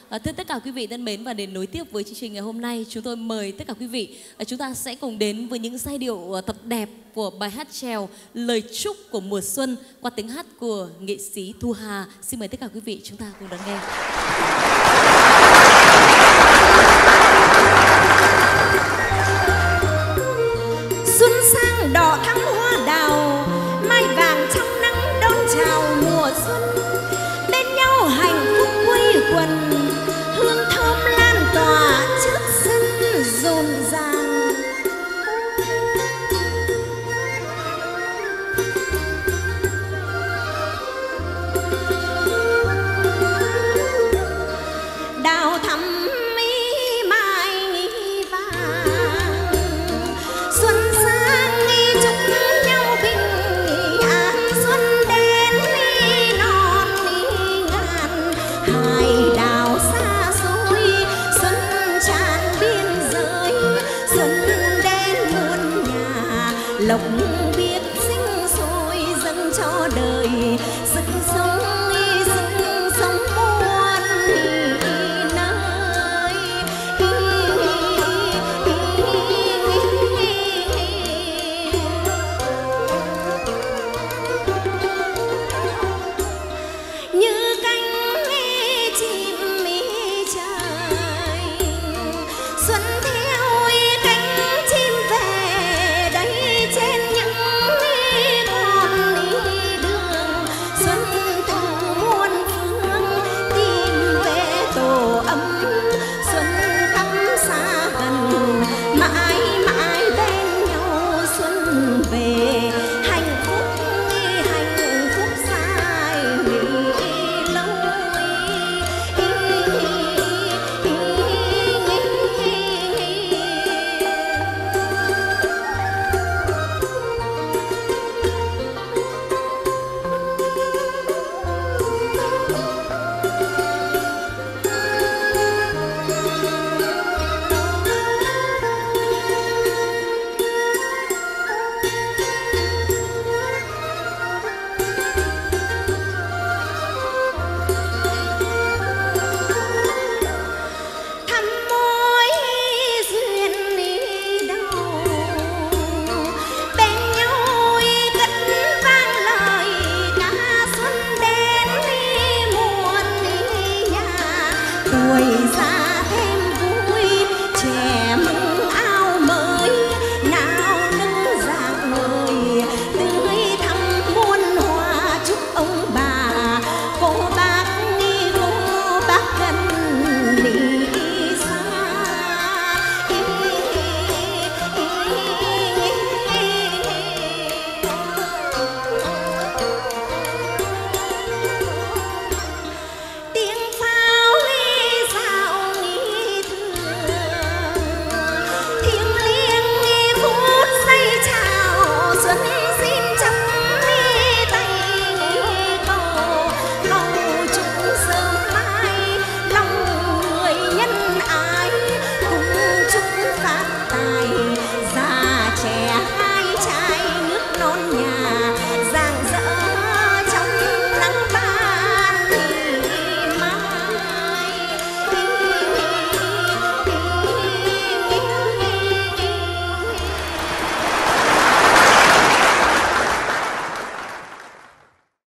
Thưa tất cả quý vị thân mến, và để nối tiếp với chương trình ngày hôm nay, chúng tôi mời tất cả quý vị chúng ta sẽ cùng đến với những giai điệu thật đẹp của bài hát chèo Lời Chúc của Mùa Xuân qua tiếng hát của nghệ sĩ Thu Hà. Xin mời tất cả quý vị chúng ta cùng đón nghe. Xuân sang đỏ thắm hoa đào, mai vàng trong nắng đón chào mùa xuân. Bên nhau hạnh phúc quây quần, hương thơm lan tỏa trước sân rộn ràng. Đào thắm mỹ mai nghi vàng, xuân sang nghi chúc nhau bình an. Xuân đến nghi non nghi ngàn, hải đảo xa xôi, xuân tràn biên giới. Xuân đến muôn nhà, lộc biết sinh sôi dâng cho đời sức sống. Tuổi già